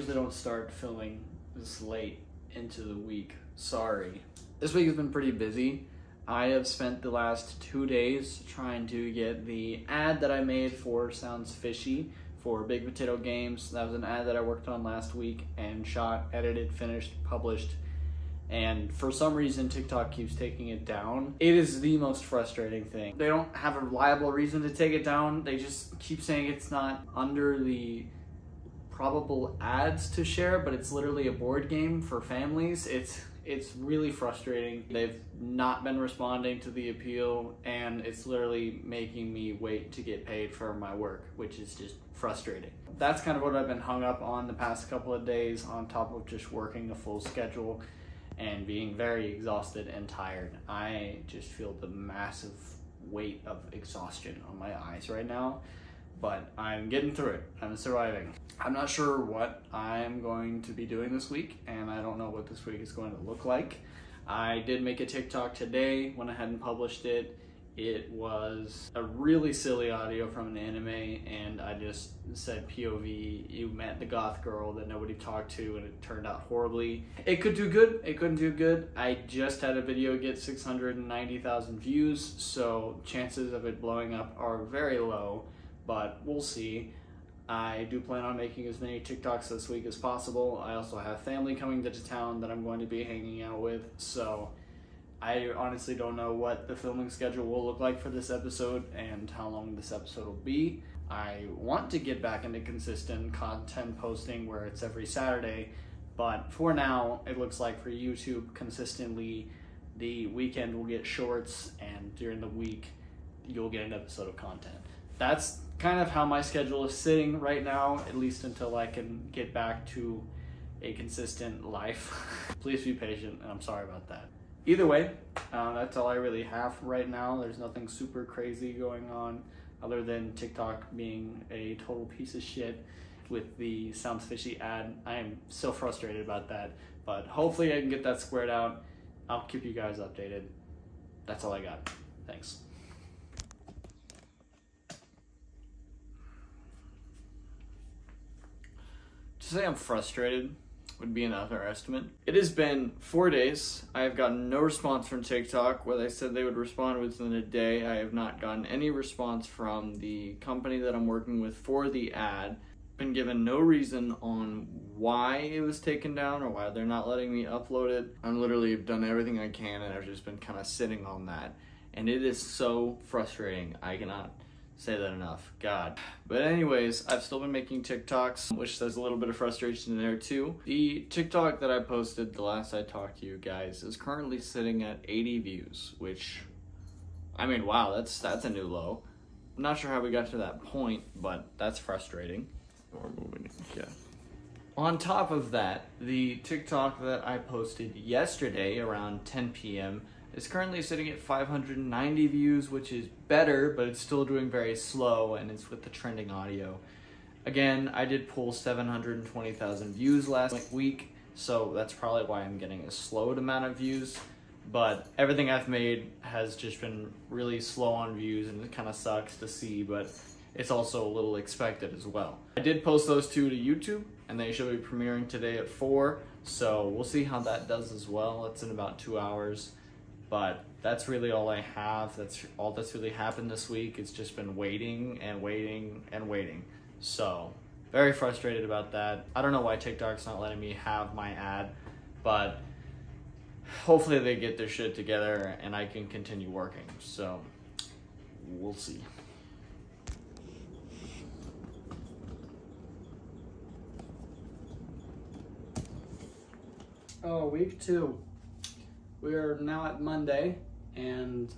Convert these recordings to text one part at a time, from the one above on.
usually don't start filming this late into the week. Sorry. This week has been pretty busy. I have spent the last 2 days trying to get the ad that I made for Sounds Fishy for Big Potato Games. That was an ad that I worked on last week and shot, edited, finished, published. And for some reason, TikTok keeps taking it down. It is the most frustrating thing. They don't have a reliable reason to take it down. They just keep saying it's not under the probable ads to share, but it's literally a board game for families. It's really frustrating. They've not been responding to the appeal, and it's literally making me wait to get paid for my work, which is just frustrating. That's kind of what I've been hung up on the past couple of days, on top of just working a full schedule and being very exhausted and tired. I just feel the massive weight of exhaustion on my eyes right now, but I'm getting through it. I'm surviving. I'm not sure what I'm going to be doing this week, and I don't know what this week is going to look like. I did make a TikTok today when I hadn't published it. It was a really silly audio from an anime, and I just said POV, you met the goth girl that nobody talked to, and it turned out horribly. It could do good, it couldn't do good. I just had a video get 690,000 views, so chances of it blowing up are very low, but we'll see. I do plan on making as many TikToks this week as possible. I also have family coming to town that I'm going to be hanging out with, so I honestly don't know what the filming schedule will look like for this episode and how long this episode will be. I want to get back into consistent content posting where it's every Saturday, but for now, it looks like for YouTube, consistently, the weekend will get shorts, and during the week, you'll get an episode of content. That's kind of how my schedule is sitting right now, at least until I can get back to a consistent life. Please be patient, and I'm sorry about that. Either way, that's all I really have right now. There's nothing super crazy going on other than TikTok being a total piece of shit with the Sounds Fishy ad. I am so frustrated about that, but hopefully I can get that squared out. I'll keep you guys updated. That's all I got. Thanks. To say I'm frustrated would be an underestimate. It has been 4 days. I have gotten no response from TikTok, where they said they would respond within a day. I have not gotten any response from the company that I'm working with for the ad. Been given no reason on why it was taken down or why they're not letting me upload it. I'm literally done everything I can, and I've just been kind of sitting on that. And it is so frustrating. I cannot say that enough, God. But anyways, I've still been making TikToks, which there's a little bit of frustration in there too. The TikTok that I posted the last I talked to you guys is currently sitting at 80 views, which, I mean, wow, that's a new low. I'm not sure how we got to that point, but that's frustrating. We're moving, yeah. On top of that, the TikTok that I posted yesterday around 10 p.m. is currently sitting at 590 views, which is better, but it's still doing very slow, and it's with the trending audio. Again, I did pull 720,000 views last week, so that's probably why I'm getting a slowed amount of views, but everything I've made has just been really slow on views, and it kind of sucks to see, but it's also a little expected as well. I did post those two to YouTube, and they should be premiering today at 4, so we'll see how that does as well. It's in about 2 hours. But that's really all I have. That's all that's really happened this week. It's just been waiting and waiting and waiting. So, very frustrated about that. I don't know why TikTok's not letting me have my ad, but hopefully they get their shit together and I can continue working. So, we'll see. Oh, week 2. We are now at Monday, and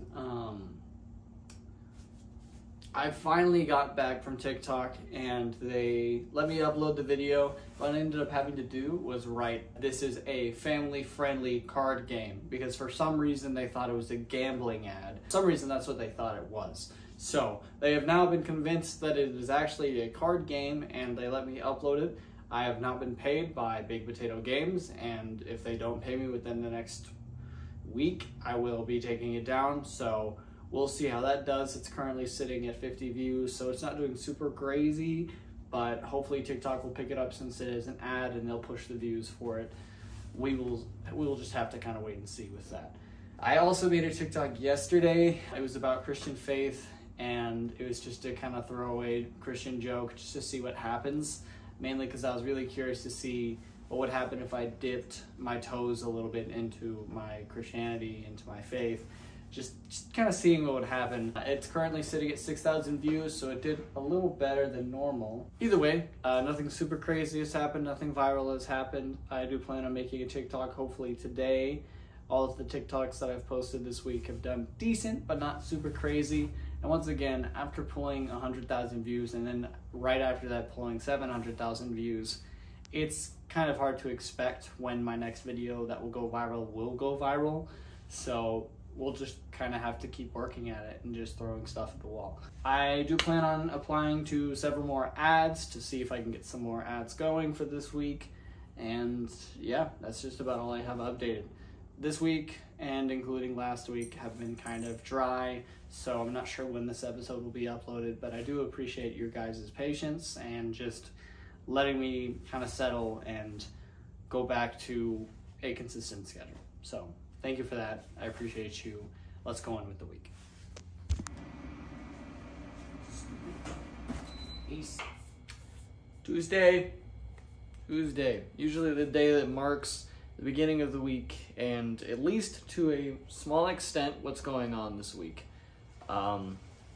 I finally got back from TikTok, and they let me upload the video. What I ended up having to do was write, "This is a family-friendly card game," because for some reason they thought it was a gambling ad. For some reason that's what they thought it was. So they have now been convinced that it is actually a card game, and they let me upload it. I have not been paid by Big Potato Games, and if they don't pay me within the next week, I will be taking it down, so we'll see how that does. It's currently sitting at 50 views, so it's not doing super crazy, but hopefully TikTok will pick it up since it is an ad and they'll push the views for it. We will just have to kind of wait and see with that. I also made a TikTok yesterday. It was about Christian faith, and it was just a kind of throwaway Christian joke just to see what happens, mainly because I was really curious to see what would happen if I dipped my toes a little bit into my Christianity, into my faith, just kind of seeing what would happen. It's currently sitting at 6,000 views, so it did a little better than normal. Either way, nothing super crazy has happened, nothing viral has happened. I do plan on making a TikTok hopefully today. All of the TikToks that I've posted this week have done decent, but not super crazy. And once again, after pulling 100,000 views and then right after that pulling 700,000 views, it's kind of hard to expect when my next video that will go viral. So we'll just kind of have to keep working at it and just throwing stuff at the wall. I do plan on applying to several more ads to see if I can get some more ads going for this week. And yeah, that's just about all I have updated. This week and including last week have been kind of dry, so I'm not sure when this episode will be uploaded, but I do appreciate your guys' patience and just letting me kind of settle and go back to a consistent schedule. So thank you for that. I appreciate you. Let's go on with the week. Peace. Tuesday. Usually the day that marks the beginning of the week, and at least to a small extent what's going on this week. I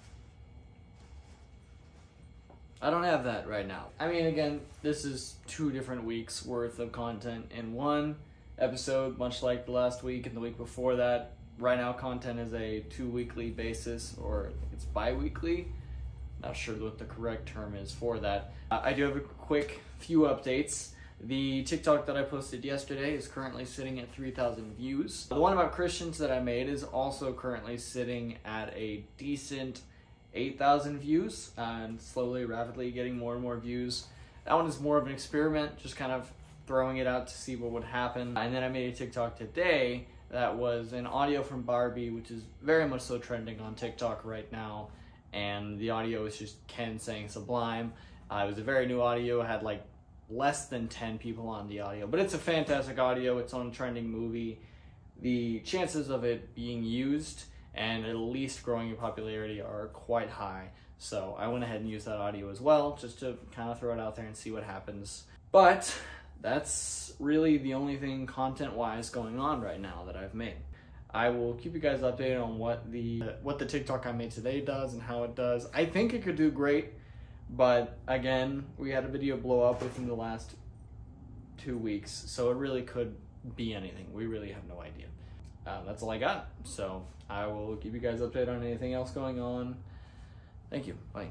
don't have that right now. I mean, again, this is 2 different weeks worth of content in one episode, much like the last week and the week before that. Right now content is a 2-weekly basis, or it's bi-weekly. Not sure what the correct term is for that. I do have a quick few updates. The TikTok that I posted yesterday is currently sitting at 3,000 views. The one about Christians that I made is also currently sitting at a decent 8,000 views and slowly, rapidly getting more and more views. That one is more of an experiment, just kind of throwing it out to see what would happen. And then I made a TikTok today that was an audio from Barbie, which is very much so trending on TikTok right now. And the audio is just Ken saying Sublime. It was a very new audio, had like less than 10 people on the audio, but it's a fantastic audio. It's on a trending movie. The chances of it being used and at least growing in popularity are quite high. So I went ahead and used that audio as well, just to kind of throw it out there and see what happens. But that's really the only thing content-wise going on right now that I've made. I will keep you guys updated on what the TikTok I made today does and how it does. I think it could do great. But again, we had a video blow up within the last 2 weeks, so it really could be anything. We really have no idea. That's all I got. So I will keep you guys updated on anything else going on. Thank you. Bye.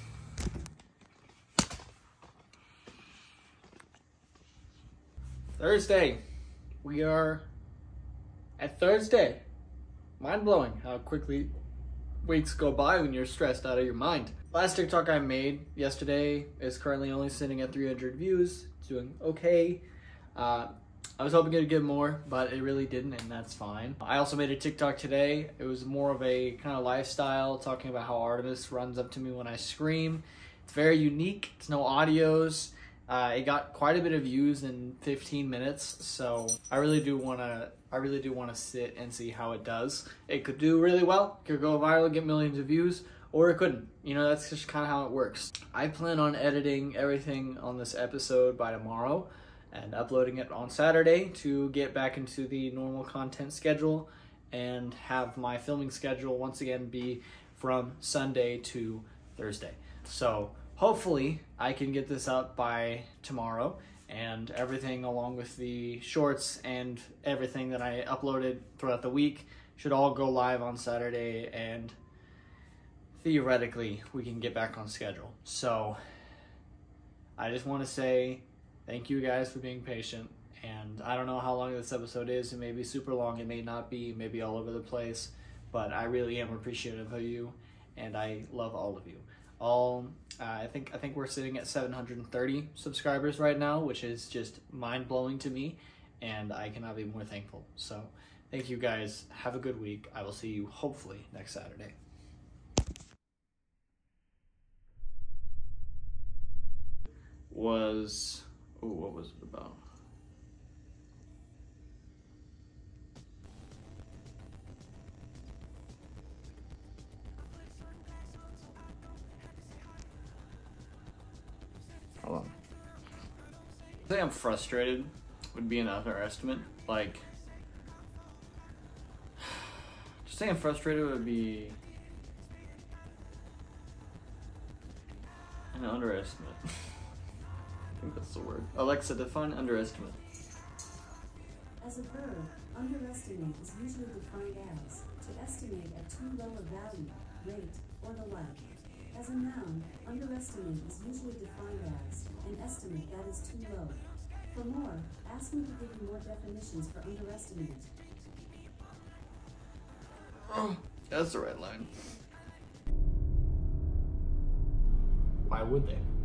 Thursday. We are at Thursday. Mind blowing how quickly weeks go by when you're stressed out of your mind. Last TikTok I made yesterday is currently only sitting at 300 views. It's doing okay. I was hoping it'd get more, but it really didn't, and that's fine. I also made a TikTok today. It was more of a kind of lifestyle, talking about how Artemis runs up to me when I scream. It's very unique. It's no audios. It got quite a bit of views in 15 minutes, so I really do want to sit and see how it does. It could do really well. It could go viral, get millions of views, or it couldn't. You know, that's just kind of how it works. I plan on editing everything on this episode by tomorrow and uploading it on Saturday to get back into the normal content schedule and have my filming schedule once again be from Sunday to Thursday. So hopefully I can get this up by tomorrow, and everything along with the shorts and everything that I uploaded throughout the week should all go live on Saturday, and theoretically we can get back on schedule. So I just want to say thank you guys for being patient, and I don't know how long this episode is. It may be super long, it may not be, maybe all over the place, but I really am appreciative of you, and I love all of you. I think we're sitting at 730 subscribers right now, which is just mind-blowing to me, and I cannot be more thankful. So thank you guys. Have a good week. I will see you hopefully next Saturday. was, oh, what was it about? Hold on. I think I'm frustrated would be an underestimate. Like, just saying frustrated would be an underestimate. I think that's the word. Alexa, define underestimate. As a verb, underestimate is usually defined as to estimate at too low a value, rate, or the like. As a noun, underestimate is usually defined as an estimate that is too low. For more, ask me to give you more definitions for underestimate. Oh, that's the right line. Why would they?